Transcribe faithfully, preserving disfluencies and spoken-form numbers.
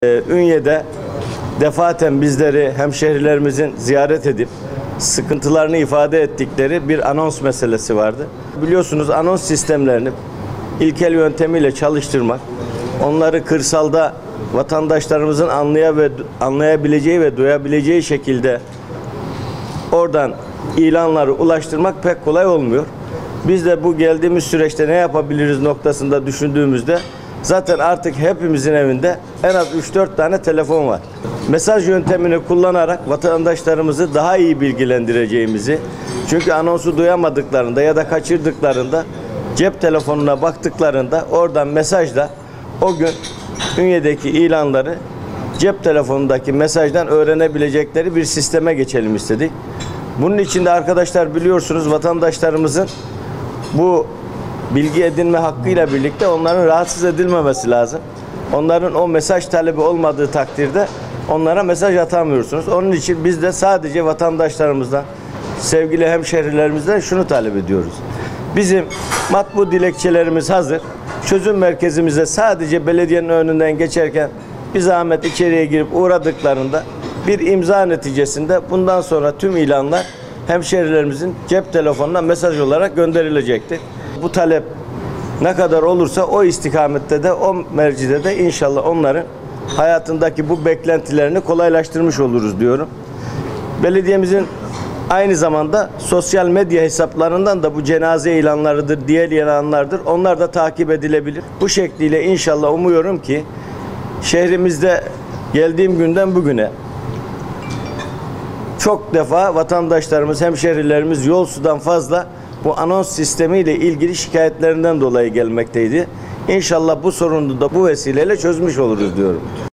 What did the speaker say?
Ünye'de defaten bizleri hemşehrilerimizin ziyaret edip sıkıntılarını ifade ettikleri bir anons meselesi vardı. Biliyorsunuz anons sistemlerini ilkel yöntemiyle çalıştırmak, onları kırsalda vatandaşlarımızın anlaya ve anlayabileceği ve duyabileceği şekilde oradan ilanları ulaştırmak pek kolay olmuyor. Biz de bu geldiğimiz süreçte ne yapabiliriz noktasında düşündüğümüzde zaten artık hepimizin evinde en az üç dört tane telefon var. Mesaj yöntemini kullanarak vatandaşlarımızı daha iyi bilgilendireceğimizi, çünkü anonsu duyamadıklarında ya da kaçırdıklarında cep telefonuna baktıklarında oradan mesajla o gün Ünye'deki ilanları cep telefonundaki mesajdan öğrenebilecekleri bir sisteme geçelim istedik. Bunun için de arkadaşlar biliyorsunuz vatandaşlarımızın bu bilgi edinme hakkıyla birlikte onların rahatsız edilmemesi lazım. Onların o mesaj talebi olmadığı takdirde onlara mesaj atamıyorsunuz. Onun için biz de sadece vatandaşlarımızdan, sevgili hemşehrilerimizden şunu talep ediyoruz. Bizim matbu dilekçelerimiz hazır. Çözüm merkezimize sadece belediyenin önünden geçerken bir zahmet içeriye girip uğradıklarında bir imza neticesinde bundan sonra tüm ilanlar hemşehrilerimizin cep telefonuna mesaj olarak gönderilecektir. Bu talep ne kadar olursa o istikamette de o mercide de inşallah onların hayatındaki bu beklentilerini kolaylaştırmış oluruz diyorum. Belediyemizin aynı zamanda sosyal medya hesaplarından da bu cenaze ilanlarıdır, diğer ilanlardır. Onlar da takip edilebilir. Bu şekliyle inşallah umuyorum ki şehrimizde geldiğim günden bugüne çok defa vatandaşlarımız, hemşehrilerimiz yol sudan fazla bu anons sistemiyle ilgili şikayetlerinden dolayı gelmekteydi. İnşallah bu sorunu da bu vesileyle çözmüş oluruz diyorum.